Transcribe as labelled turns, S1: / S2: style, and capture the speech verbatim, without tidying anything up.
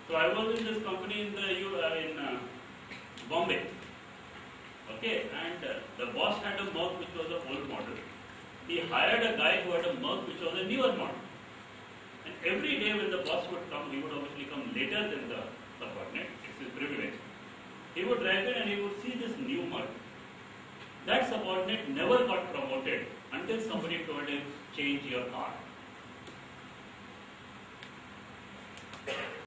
S1: So I was in this company in the uh, in uh, Bombay. Okay, and uh, the boss had a Merc which was an old model. He hired a guy who had a Merc which was a newer model. And every day when the boss would come, he would obviously come later than the subordinate. It's his privilege. He would drive in and he would see this new Merc. That subordinate never got promoted until somebody told him, change your car.